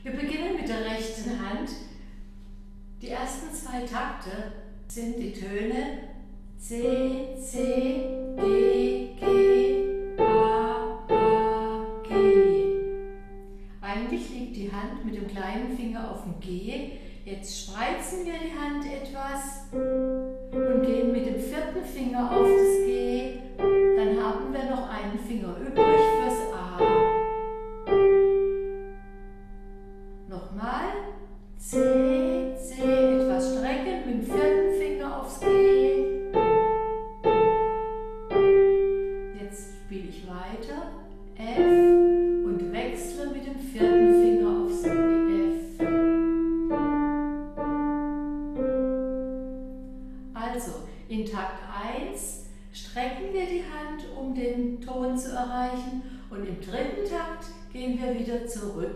Wir beginnen mit der rechten Hand. Die ersten zwei Takte sind die Töne C, C, G, G, A, A, G. Eigentlich liegt die Hand mit dem kleinen Finger auf dem G. Jetzt spreizen wir die Hand etwas und gehen mit dem vierten Finger auf das G. Dann haben wir noch einen Finger übrig fürs A. Nochmal. C, C, etwas strecken mit dem vierten Finger aufs G. Jetzt spiele ich weiter. F und wechsle mit dem vierten Finger aufs F. Also, in Takt 1 strecken wir die Hand, um den Ton zu erreichen, und im dritten Takt gehen wir wieder zurück.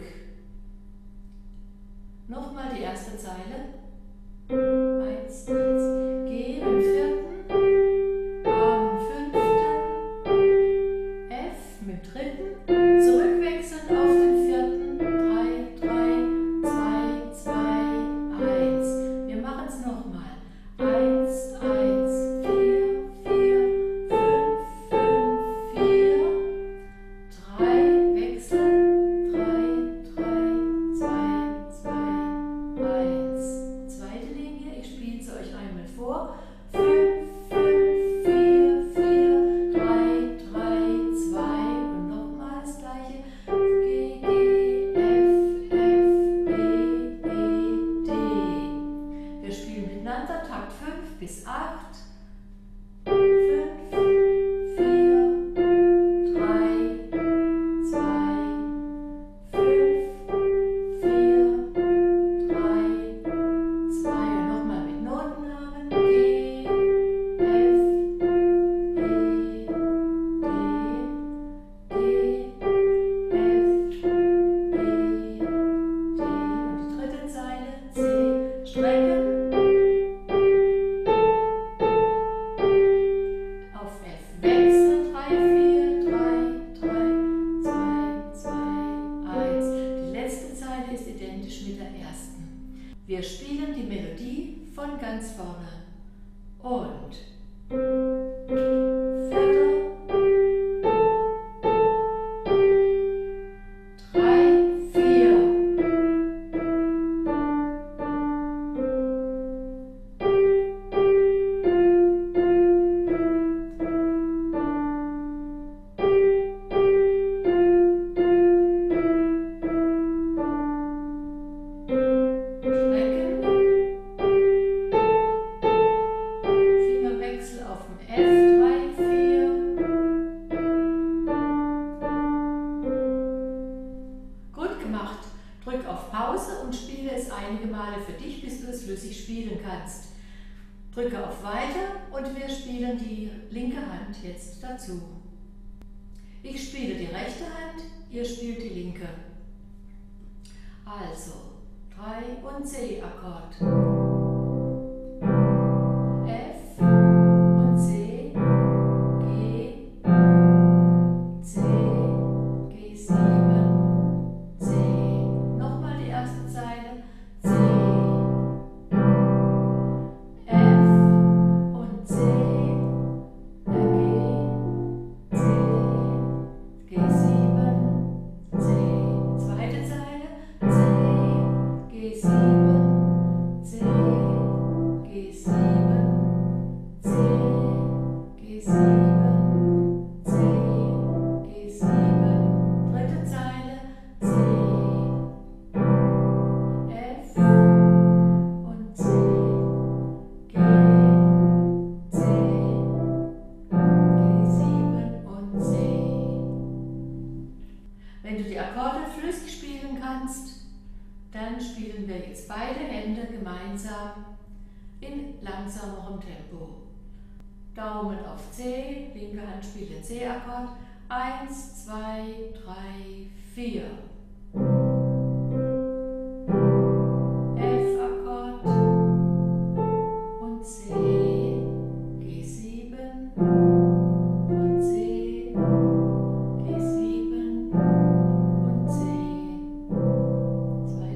Nochmal die erste Zeile. 1, 1, G im vierten, A im fünften, F mit dem dritten, zurückwechseln auf den vierten, 3, 3, 2, 2, 1. Wir machen es nochmal. 1, 1, 4, 4, 5, 5, 4, 3, wechseln, 3, 3, 2, 2, 1. Zweite Linie, ich spiele es euch einmal vor. 5, 5, 4, 4, 3, 3, 2 und nochmal das gleiche. G, G, F, F, E, E, D. Wir spielen miteinander Takt 5 bis 8. 5, 4, 3, 2, 5, 4, 3, 2 und nochmal mit Notennamen. G, F, E, D, G, F, E, D. Und die dritte Zeile. C, strecken. Auf F wechseln, 3, 4, 3, 3, 2, 2, 1. Die letzte Zeile ist identisch mit der ersten. Wir spielen die Melodie von ganz vorne. Und vierter, 3, 4. Strecken. Fingerwechsel auf dem F, 3, 4. Gut gemacht. Drück auf Pause und spiele es einige Male für dich, bis du es flüssig spielen kannst. Drücke auf Weiter und wir spielen die linke Hand jetzt dazu. Ich spiele die rechte Hand, ihr spielt die linke. Also 3 und C-Akkord. F und C, G, C, G7, C. Nochmal die erste Zeile. C, F und C, G, C, G7, C. Zweite Zeile. C, G7, C, G7, C, G7, C, G7. Dritte Zeile. C, F und C, G, C, G7 und C. Wenn du die Akkorde flüssig spielen kannst, dann spielen wir jetzt beide Hände gemeinsam in langsamerem Tempo. Daumen auf C, linke Hand spielt den C-Akkord. 1, 2, 3, 4. F-Akkord und C, G7 und C, G7 und C.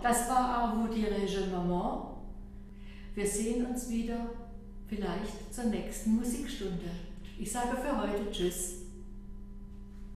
das war auch Vous dirais-je Maman. Wir sehen uns wieder vielleicht zur nächsten Musikstunde. Ich sage für heute Tschüss.